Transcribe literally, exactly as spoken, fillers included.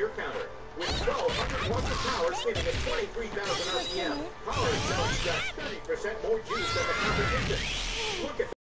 your counter. With twelve hundred watts of power spinning at twenty-three thousand R P M, Power sells just thirty percent more juice than the competition.